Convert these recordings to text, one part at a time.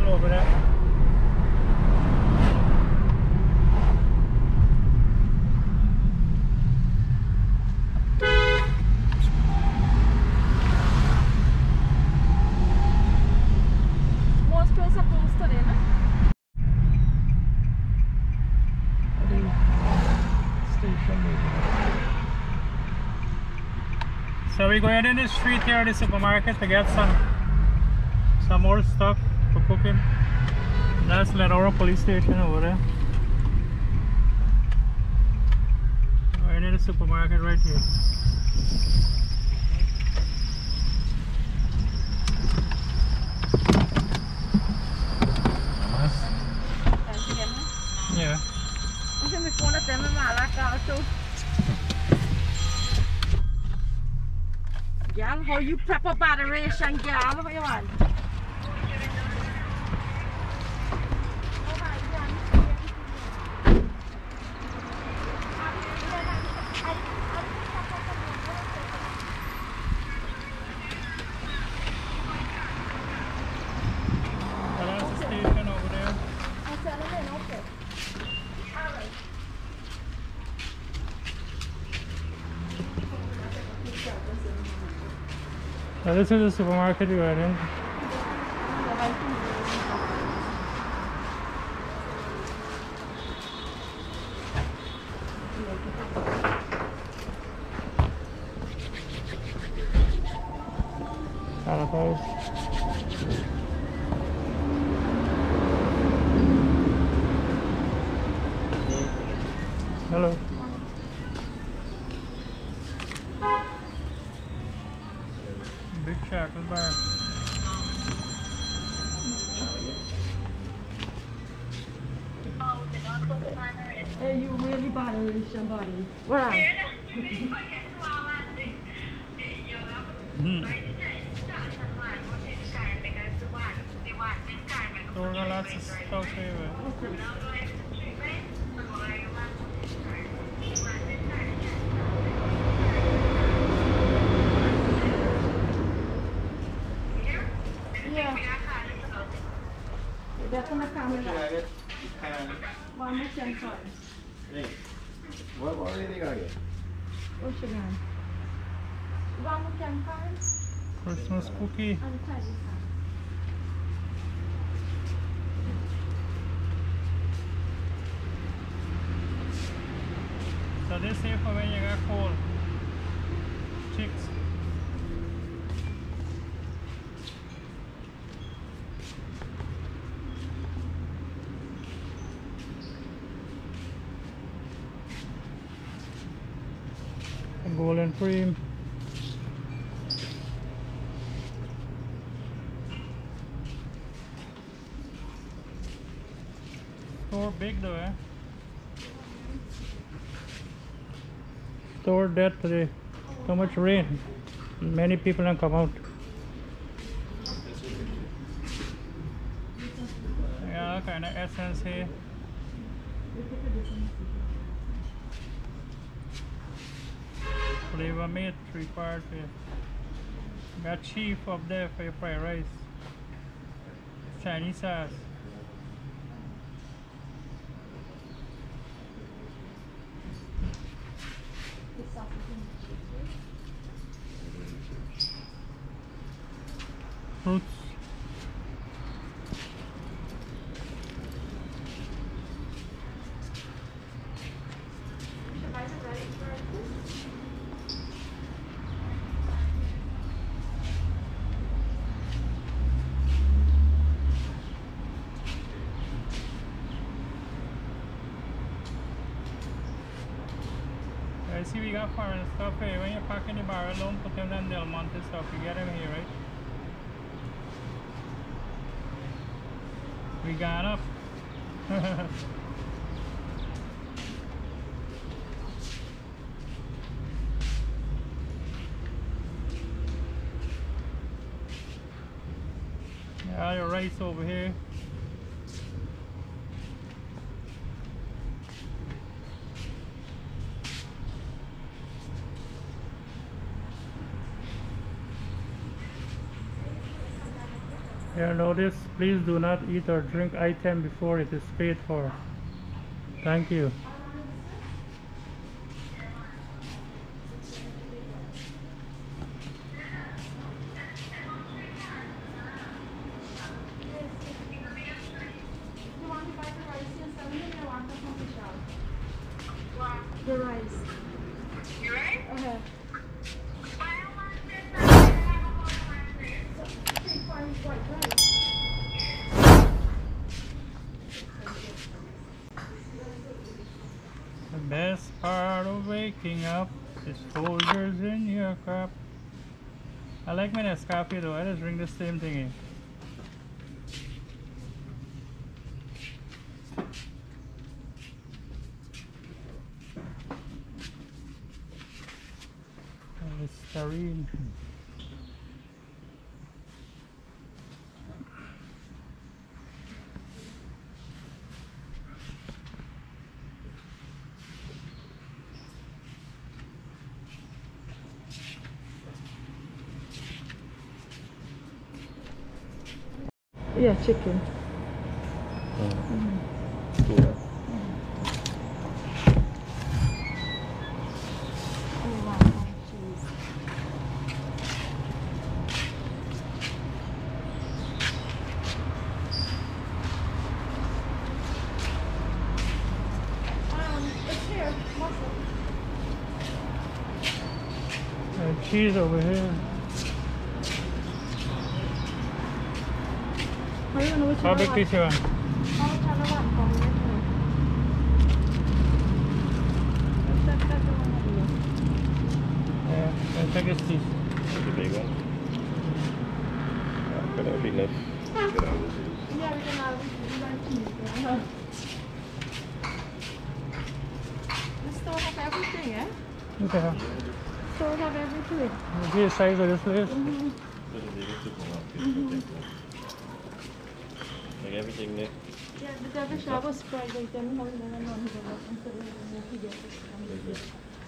over there. Most places are closed today, no? So we're going in the street here at the supermarket to get some more stuff for cooking. That's Lenora police station over there. Right in the supermarket right here. Yeah. Mungkin mi phone at them malah kau. Gal, how you prep a moderation, gal? What you want? That's the station over there. So this is the supermarket we went in. Sanitize. Hello. Big shackle bar. Hey, you really bothering somebody. What? So we're gonna lots of stuff here. Yeah. That's on the camera. One more chance for it. What are they gonna get? What's your gun? One more chance for it. Christmas cookie. And try this one. So this here for when you got cold. Chicks. Golden cream. Store big though, eh? Store dead today. So much rain. Many people don't come out. Yeah, kind of essence here. Flavor meat, 3 parts here. Got chief up there for your fried rice. Chinese sauce. Fruits. I see we got foreign stuff here. When you're packing the bar alone, put them in Del Monte stuff. You get them here, right? We got up. Yeah, your rice over here. Here, notice, please do not eat or drink item before it is paid for. Thank you. You want to buy the rice here, Salim? I want the coffee shop. What? The rice. You right? Okay. Take one white rice. The best part of waking up is Folgers in your cup. I like my Nescafe though, I just drink the same thing. Listerine. Yeah, chicken. Cool. Oh, wow, cheese. It's here, muscle. And cheese over here. I don't know which How one I big want. piece you want? How much I want from it? That's the one I do. Yeah, I'll take this piece. The big one. Yeah, that would be nice. Get out of this. Yeah, we can have cheese. Yeah. The store have everything, eh? Okay. Store have everything. See the size of this place? Like everything, Nick. Yeah, but every shop was priced like them. How we don't know who they want until we get it.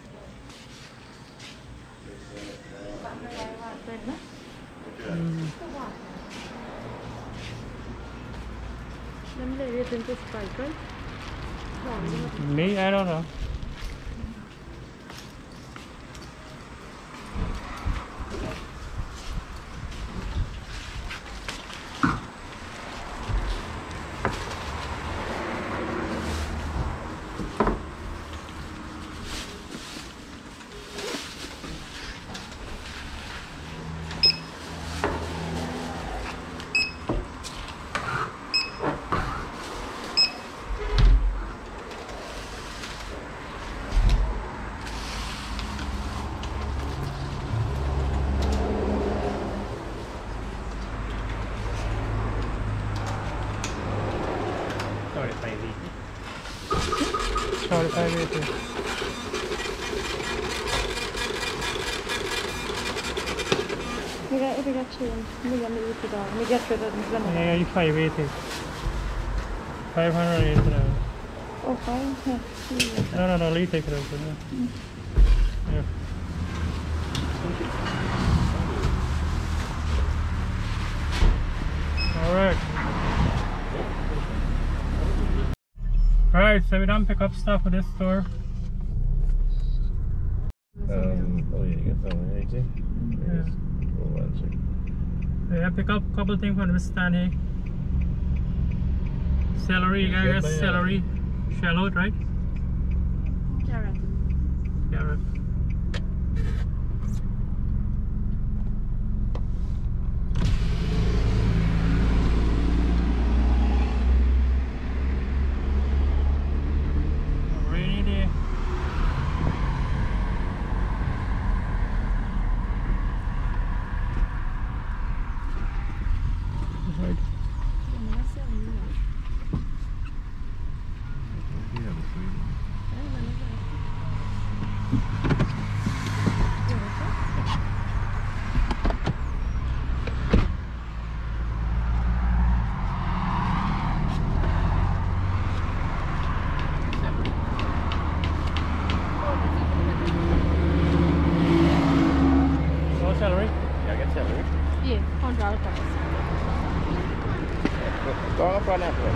Them lady think it's Sprite, right? Me? I don't know. Sorry, I waited. We got change. We got to eat down. We get rid of them. Yeah, if I waited. 500 now. Oh, fine. Yeah. No, Lee take it over. Yeah. Alright, so we done pick up stuff at this store. Oh yeah, you got some right there. Yeah. Hold on a second. Yeah, pick up a couple things from this stand here. Celery, you gotta get celery. Shallot, right? Carrot. Carrot. Rainy day. Right. Yeah, the sweet. No celery? Yeah, I got celery. Yeah, $100. Có up front after.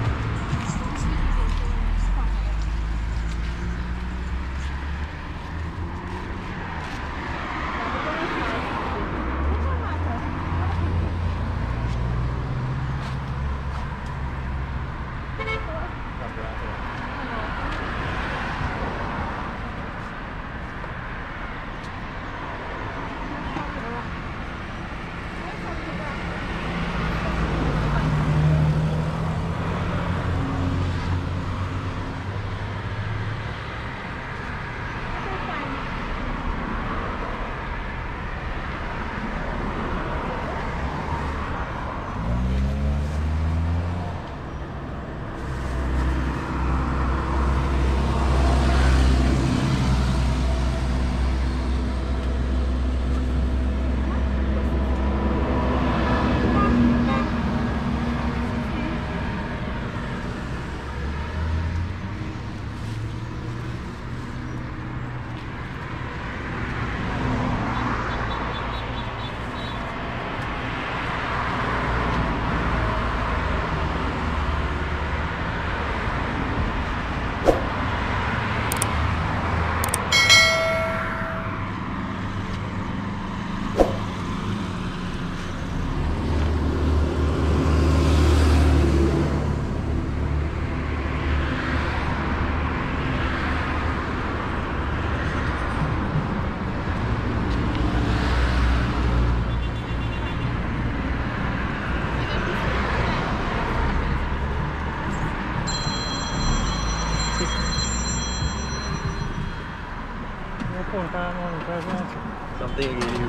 Something you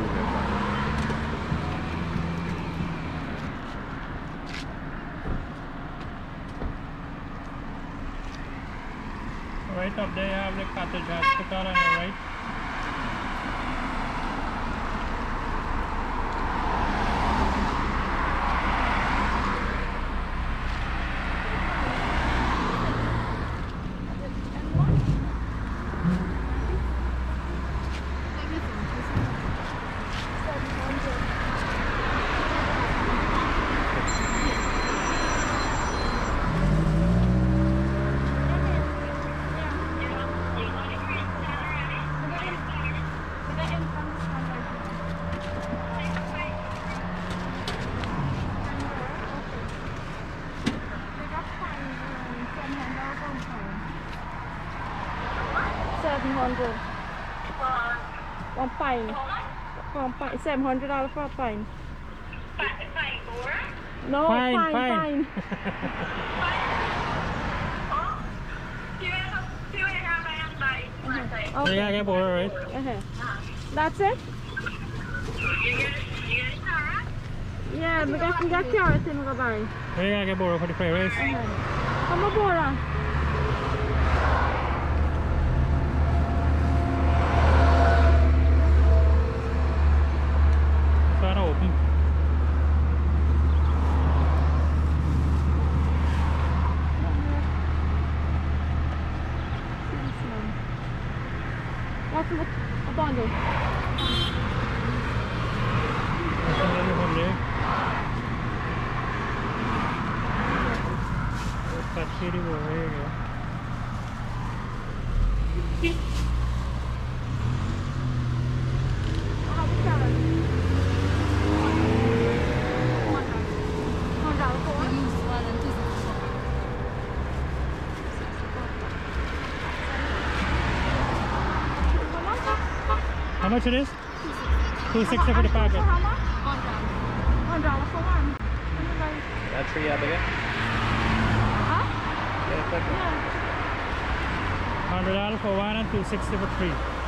Right up there you have the cottage hospital on the right. $700 for a fine. No, Fine. fine. So yeah, I get border, right? That's it? Yeah, we got carrots in the buy. Where you gotta get border for the fried rice? Come aboard. Open. What's a bundle? That's another one there. Cut shady boy, there you go. How much it is? $2.60 for the packet. How much? $1 for one. That's free up again? Huh? Yeah, $100 for one and $2.60 for three.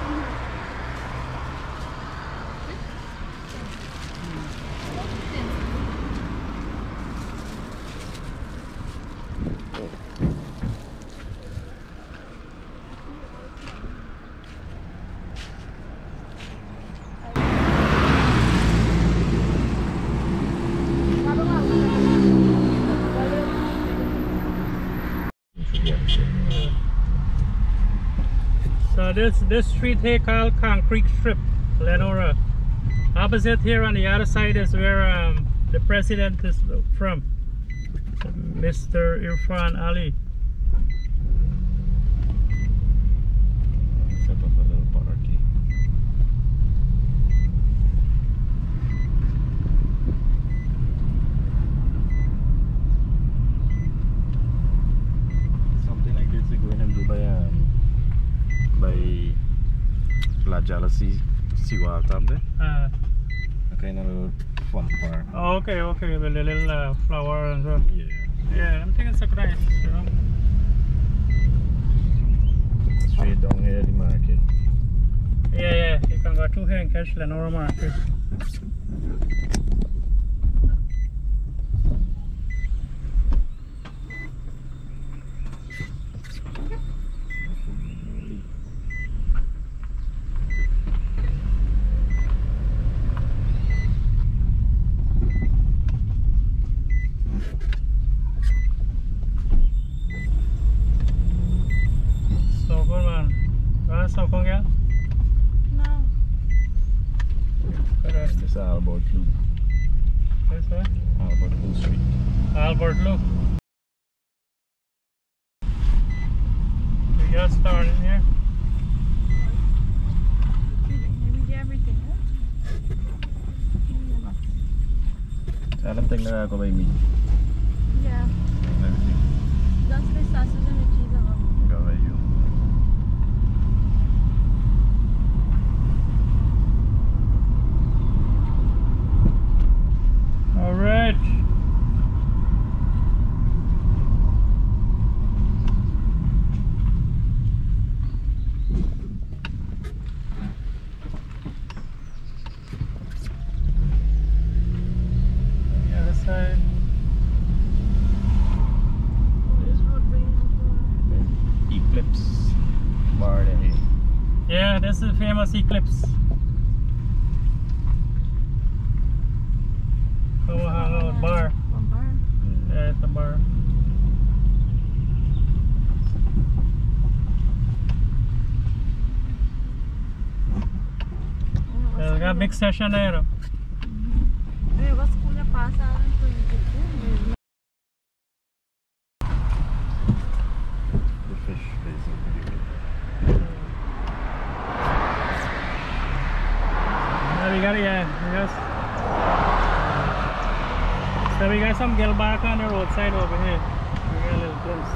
So this street here called Concrete Strip, Lenora. Opposite here on the other side is where the president is from. Mr. Irfan Ali. Set up a little party. Something like this they go in and do by La Jealousy Siwa Tamde. A kind of little fun park. Oh, okay, okay, with the little flower and so. Yeah. Yeah, I'm thinking it's so nice, you know. Straight down here at the market. Yeah, you can go to here and catch Lenora Market. So good man. Where's some fun, yeah? No. And this is Albert Loop. This way? Albert Loop Street. Albert, look. We got started here. Maybe get everything, huh? Tell them thing na ako by me. Yeah. Everything. That's the sausage and the cheese and all. Go by you. Alright. The other side. This road bringing us Eclipse bar there. Yeah, this is famous Eclipse. Come on, hang out, bar. one bar. Yeah, it's a bar. Yeah, we got a big session there. Eu gosto de passar por aqui. The fish place is pretty good. Yeah, we got it, yeah. So we got some gelbaka on the roadside over here. We got a little glimpse.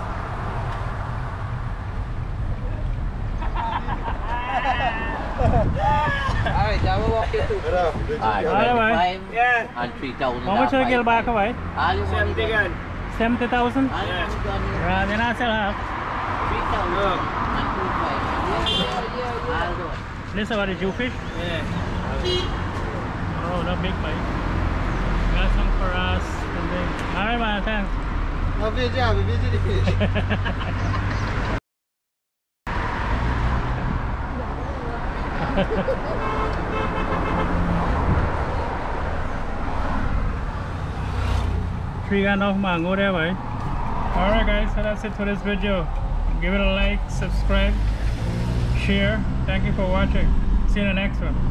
Alright, I will walk you through. Alright, 25 yeah. and 3,000. How much are the gelbaka, right? All you want is 70,000? all you want is Right, then I sell half. 3,000 and 25. I'll do it. This is about the Jewfish? Yeah. Oh, not big, mate. Got some for us. Alright, man, thanks. I'll be a job, we visit the fish. Tree got enough mango there, right? Alright guys, so that's it for this video. Give it a like, subscribe, share. Thank you for watching. See you in the next one.